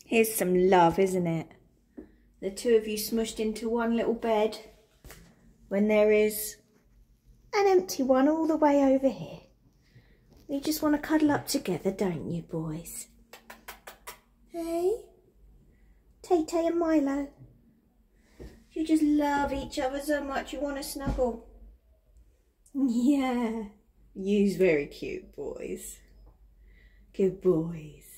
Here's some love, isn't it? The two of you smushed into one little bed when there is an empty one all the way over here. You just want to cuddle up together, don't you, boys? Hey? Taytay and Milo. You just love each other so much you want to snuggle. Yeah. You's very cute, boys. Good boys.